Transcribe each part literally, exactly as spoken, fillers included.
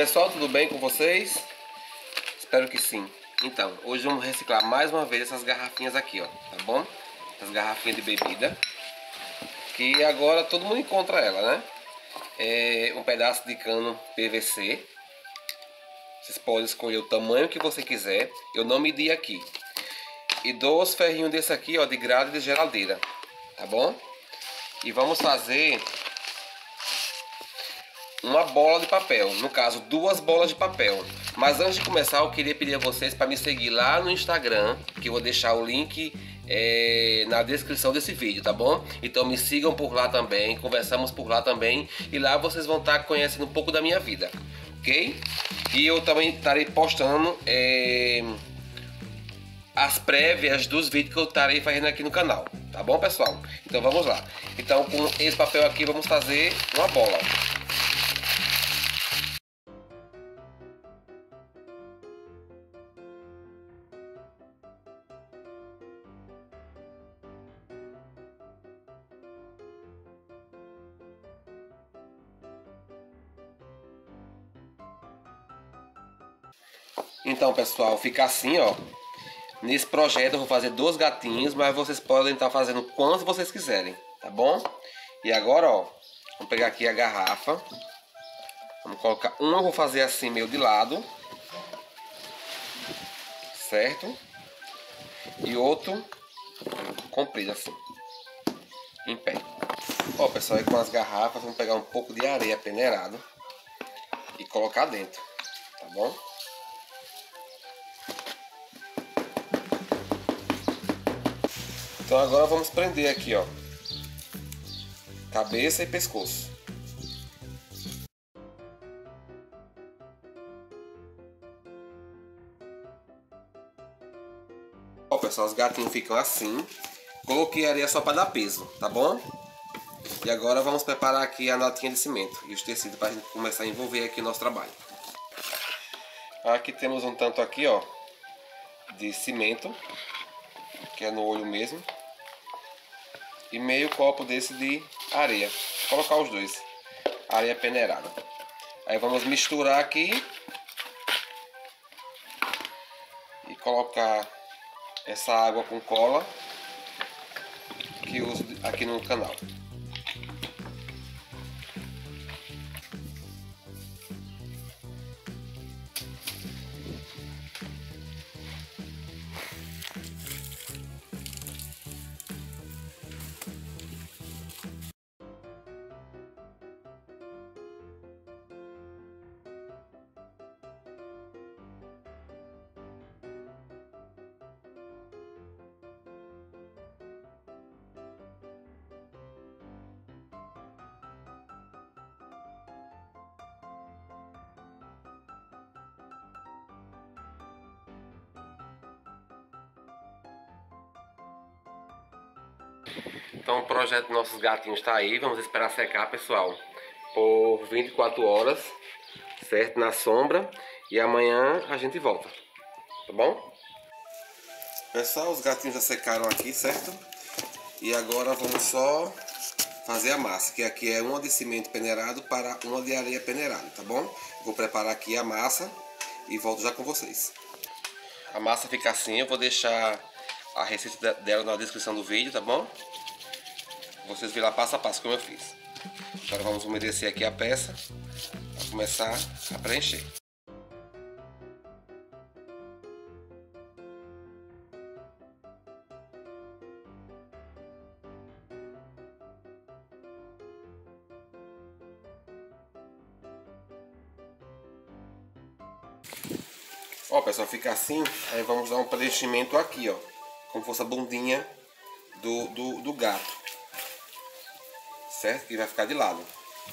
Pessoal, tudo bem com vocês? Espero que sim. Então, hoje vamos reciclar mais uma vez essas garrafinhas aqui, ó, tá bom? Essas garrafinhas de bebida, que agora todo mundo encontra ela, né? É um pedaço de cano P V C. Vocês podem escolher o tamanho que você quiser. Eu não medi aqui. E dois ferrinhos desse aqui, ó, de grade de geladeira, tá bom? E vamos fazer uma bola de papel, no caso duas bolas de papel. Mas antes de começar, eu queria pedir a vocês para me seguir lá no Instagram, que eu vou deixar o link é, na descrição desse vídeo, tá bom? Então me sigam por lá também, conversamos por lá também, e lá vocês vão estar conhecendo um pouco da minha vida, ok? E eu também estarei postando é, as prévias dos vídeos que eu estarei fazendo aqui no canal, tá bom, pessoal? Então vamos lá. Então com esse papel aqui vamos fazer uma bola. Então, pessoal, fica assim, ó. Nesse projeto eu vou fazer dois gatinhos, mas vocês podem estar fazendo quantos vocês quiserem, tá bom? E agora, ó, vamos pegar aqui a garrafa. Vamos colocar uma, eu vou fazer assim meio de lado, certo? E outro comprido assim, em pé. Ó, pessoal, aí com as garrafas vamos pegar um pouco de areia peneirada e colocar dentro, tá bom? Então agora vamos prender aqui, ó, cabeça e pescoço. Ó, pessoal, os gatinhos ficam assim. Coloquei areia só para dar peso, tá bom? E agora vamos preparar aqui a notinha de cimento e os tecidos para a gente começar a envolver aqui o nosso trabalho. Aqui temos um tanto aqui, ó, de cimento, que é no olho mesmo. E meio copo desse de areia. Vou colocar os dois. Areia peneirada. Aí vamos misturar aqui. E colocar essa água com cola que eu uso aqui no canal. Então o projeto dos nossos gatinhos está aí. Vamos esperar secar, pessoal, por vinte e quatro horas, certo? Na sombra. E amanhã a gente volta, tá bom? Pessoal, os gatinhos já secaram aqui, certo? E agora vamos só fazer a massa, que aqui é uma de cimento peneirado para uma de areia peneirada, tá bom? Vou preparar aqui a massa e volto já com vocês. A massa fica assim, eu vou deixar a receita dela na descrição do vídeo, tá bom? Vocês viram lá passo a passo como eu fiz. Agora vamos umedecer aqui a peça para começar a preencher. Ó, pessoal, fica assim. Aí vamos dar um preenchimento aqui, ó, como fosse a bundinha do, do, do gato, certo? Que vai ficar de lado.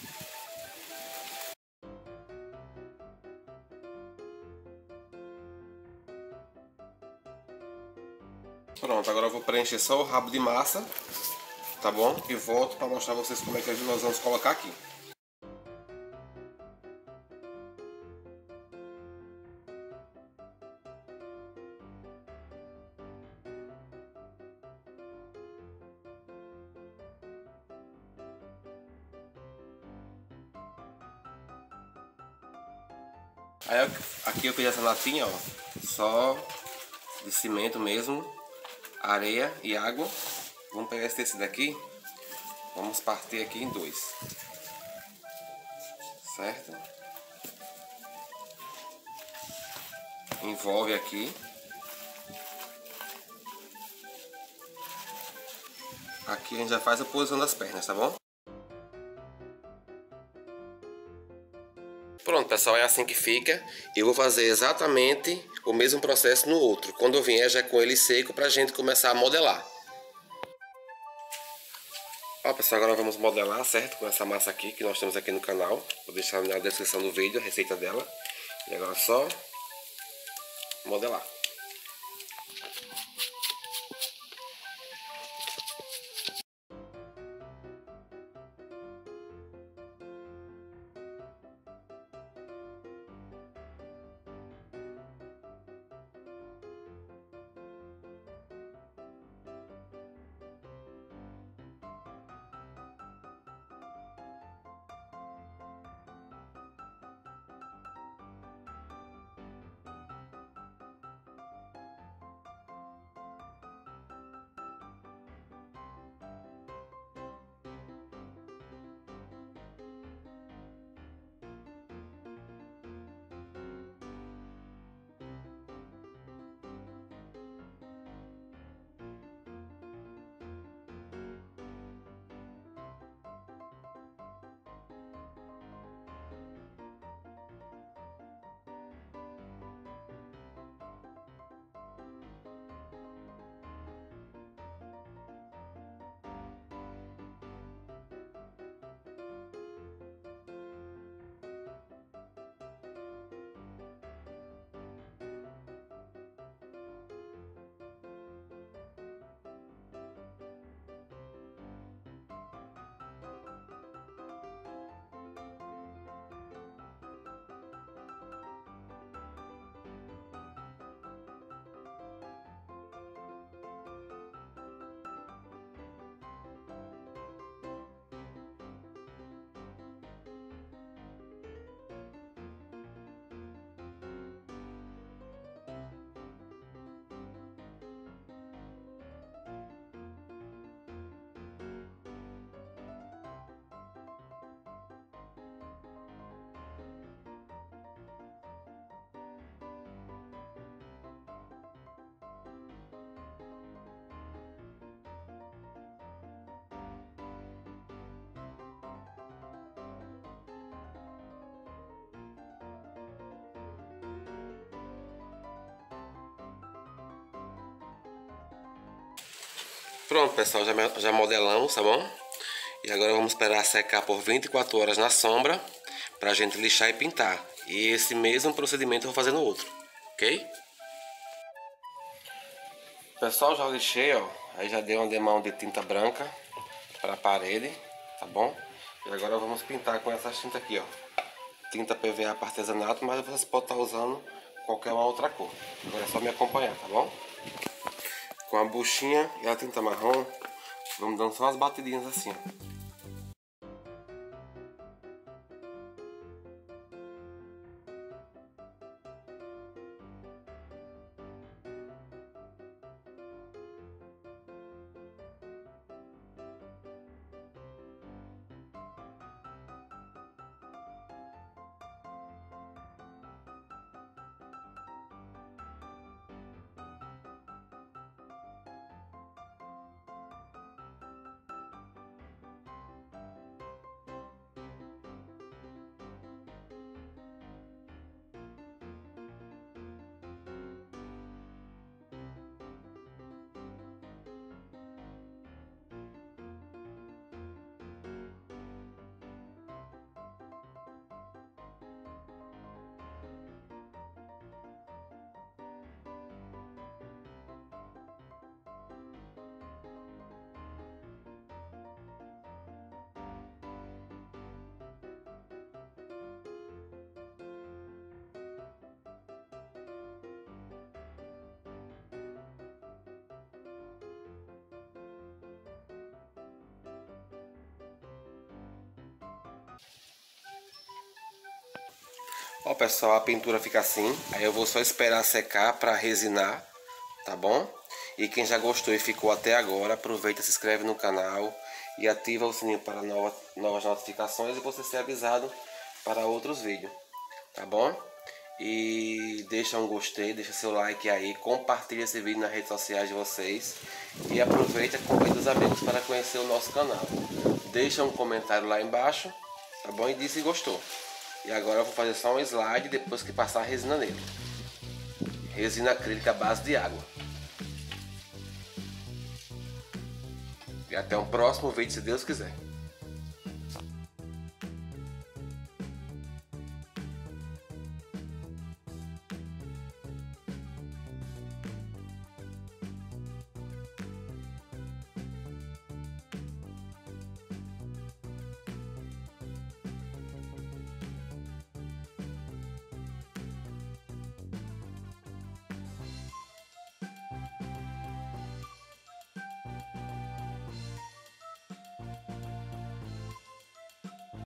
Pronto, agora eu vou preencher só o rabo de massa, tá bom? E volto para mostrar a vocês como é que nós vamos colocar aqui. Aí eu, aqui eu fiz essa latinha, ó, só de cimento mesmo, areia e água. Vamos pegar esse tecido aqui, vamos partir aqui em dois, certo? Envolve aqui. Aqui a gente já faz a posição das pernas, tá bom? Pronto, pessoal, é assim que fica. Eu vou fazer exatamente o mesmo processo no outro. Quando eu vier já com ele seco pra gente começar a modelar. Ó, pessoal, agora vamos modelar, certo? Com essa massa aqui que nós temos aqui no canal. Vou deixar na descrição do vídeo a receita dela. E agora é só modelar. Pronto, pessoal, já, já modelamos, tá bom? E agora vamos esperar secar por vinte e quatro horas na sombra pra gente lixar e pintar. E esse mesmo procedimento eu vou fazer no outro, ok? Pessoal, já lixei, ó. Aí já dei uma demão de tinta branca para a parede, tá bom? E agora vamos pintar com essa tinta aqui, ó. Tinta P V A para artesanato, mas você pode estar usando qualquer uma outra cor. Agora é só me acompanhar, tá bom? Com a buchinha e a tinta marrom, vamos dando só umas batidinhas assim, ó. Ó pessoal, a pintura fica assim. Aí eu vou só esperar secar para resinar, tá bom? E quem já gostou e ficou até agora, aproveita, se inscreve no canal e ativa o sininho para novas, novas notificações e você ser avisado para outros vídeos, tá bom? E deixa um gostei, deixa seu like aí, compartilha esse vídeo nas redes sociais de vocês e aproveita e convida os amigos para conhecer o nosso canal. Deixa um comentário lá embaixo, tá bom? E diz se gostou. E agora eu vou fazer só um slide depois que passar a resina nele. Resina acrílica à base de água. E até um próximo vídeo, se Deus quiser.